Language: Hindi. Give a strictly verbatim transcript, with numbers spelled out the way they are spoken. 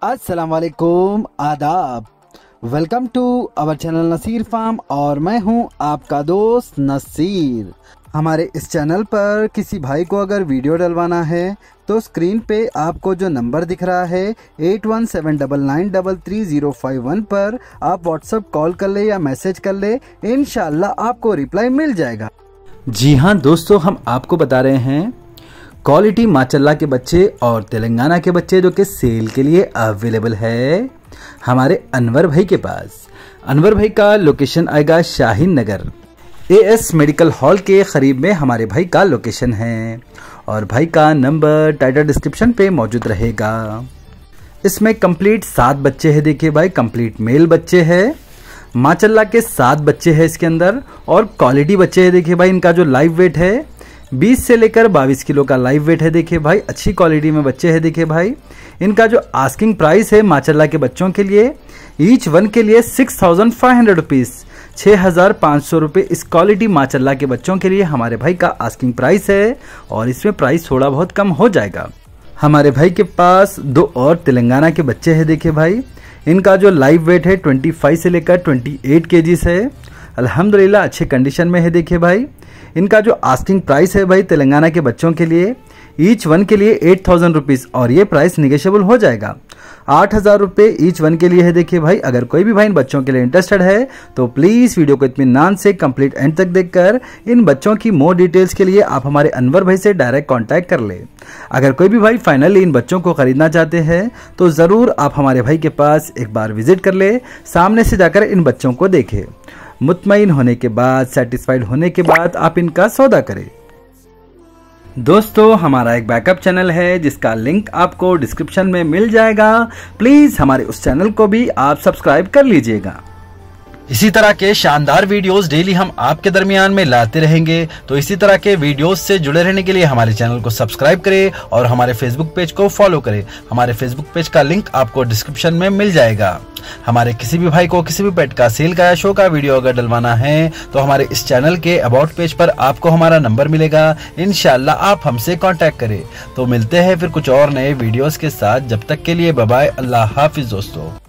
अस्सलाम वालेकुम, आदाब। Welcome to our channel Nasir farm और मैं हूं आपका दोस्त नसीर। हमारे इस चैनल पर किसी भाई को अगर वीडियो डलवाना है तो स्क्रीन पे आपको जो नंबर दिख रहा है eight one seven double nine double three zero five one पर आप व्हाट्सएप कॉल कर ले या मैसेज कर ले, इंशाल्लाह आपको रिप्लाई मिल जाएगा। जी हाँ दोस्तों, हम आपको बता रहे हैं क्वालिटी माशाल्लाह के बच्चे और तेलंगाना के बच्चे जो कि सेल के लिए अवेलेबल है हमारे अनवर भाई के पास। अनवर भाई का लोकेशन आएगा Shaheen Nagar, AS medical hall के करीब में हमारे भाई का लोकेशन है और भाई का नंबर टाइटल डिस्क्रिप्शन पे मौजूद रहेगा। इसमें कंप्लीट सात बच्चे हैं, देखिए भाई कंप्लीट मेल बच्चे हैं माशाल्लाह के, सात बच्चे हैं इसके अंदर और क्वालिटी बच्चे हैं। देखिए भाई इनका जो लाइव वेट है बीस से लेकर बाईस किलो का लाइव वेट है। देखिए भाई अच्छी क्वालिटी में बच्चे हैं। देखिए भाई इनका जो आस्किंग प्राइस है माशाल्लाह के बच्चों के लिए ईच वन के लिए six thousand five hundred rupees, छः हजार पाँच सौ रुपये इस क्वालिटी माशाल्लाह के बच्चों के लिए हमारे भाई का आस्किंग प्राइस है और इसमें प्राइस थोड़ा बहुत कम हो जाएगा। हमारे भाई के पास दो और तेलंगाना के बच्चे हैं। देखिए भाई इनका जो लाइव वेट है पच्चीस से लेकर अट्ठाईस केजीज है, अल्हम्दुलिल्लाह अच्छे कंडीशन में है। देखिए भाई इनका जो आस्किंग प्राइस है भाई तेलंगाना के बच्चों के लिए ईच वन के लिए एट थाउजेंड रुपीज़ और ये प्राइस निगेशियबल हो जाएगा, आठ हज़ार रुपये ईच वन के लिए है। देखिए भाई अगर कोई भी भाई इन बच्चों के लिए इंटरेस्टेड है तो प्लीज़ वीडियो को इत्मीनान से कंप्लीट एंड तक देखकर इन बच्चों की मोर डिटेल्स के लिए आप हमारे अनवर भाई से डायरेक्ट कांटेक्ट कर ले। अगर कोई भी भाई फाइनली इन बच्चों को खरीदना चाहते हैं तो ज़रूर आप हमारे भाई के पास एक बार विजिट कर ले, सामने से जाकर इन बच्चों को देखें, मुतमईन होने के बाद, सेटिस्फाइड होने के बाद आप इनका सौदा करें। दोस्तों हमारा एक बैकअप चैनल है जिसका लिंक आपको डिस्क्रिप्शन में मिल जाएगा, प्लीज हमारे उस चैनल को भी आप सब्सक्राइब कर लीजिएगा। इसी तरह के शानदार वीडियोस डेली हम आपके दरमियान में लाते रहेंगे, तो इसी तरह के वीडियोस से जुड़े रहने के लिए हमारे चैनल को सब्सक्राइब करें और हमारे फेसबुक पेज को फॉलो करें। हमारे फेसबुक पेज का लिंक आपको डिस्क्रिप्शन में मिल जाएगा। हमारे किसी भी भाई को किसी भी पेट का सेल का या शो का वीडियो अगर डलवाना है तो हमारे इस चैनल के अबाउट पेज पर आपको हमारा नंबर मिलेगा, इंशाल्लाह आप हमसे कांटेक्ट करें। तो मिलते हैं फिर कुछ और नए वीडियोस के साथ, जब तक के लिए बाय बाय, अल्लाह हाफिज दोस्तों।